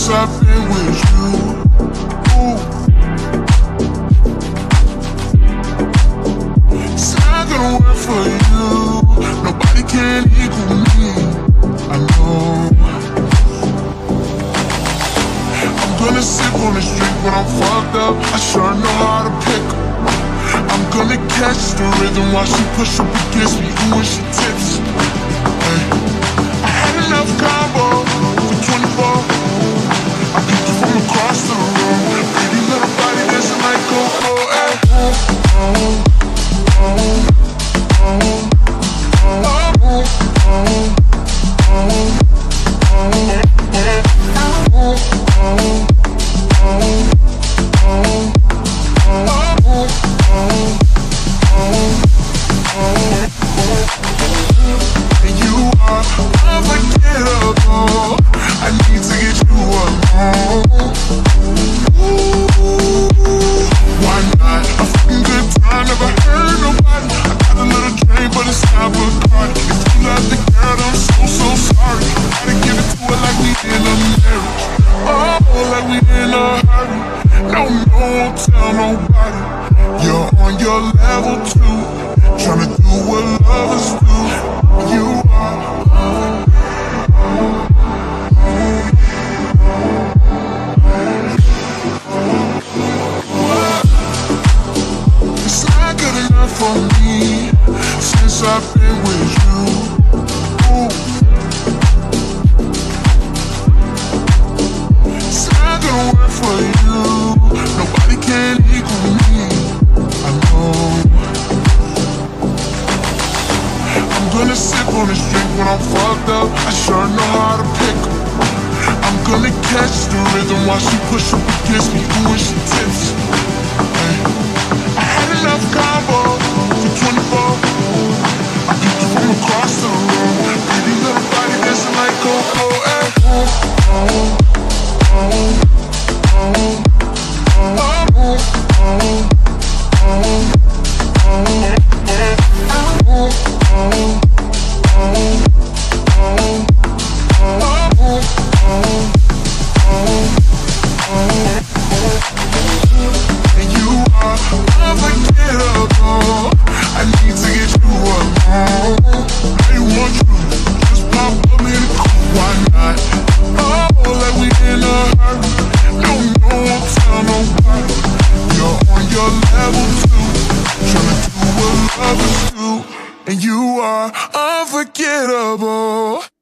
since I've been with you. Ooh. It's not gonna work for you. Nobody can equal me, I know. I'm gonna sip on the street when I'm fucked up. I sure know how to pick her. I'm gonna catch the rhythm while she push up against me. Ooh, when she tips. Hey. I had enough combo for 24. I picked you from across the room. Pretty little body dancing like Coco. Hey. Unforgettable. I need to get you alone. Ooh, why not? A fucking good time, never hurt nobody. I got a little drink, but it's not Bacardi. If you love the girl, I'm so sorry. Gotta give it to her like we in a marriage. Oh, like we in a hurry. No, won't tell nobody. You're on your level too, tryna do what lovers do. You are. It's not good enough for me since I've been with you. Ooh. It's not gonna work for you. Nobody can equal me, I know. I'm gonna sip on this drink when I'm fucked up. I sure know how to pick her. I'm gonna catch the rhythm while she push up against me. Ooh, when she tips. Hey. I had enough combo for 24. I picked you from across the room. Pretty little body dancing like Coco. Hey. And you are unforgettable. I need to get you alone. I want you, just pop up in the cool. Why not? Oh, like we in a hurry. No, won't tell nobody. You're on your level too, tryna do what lovers do. And you are unforgettable.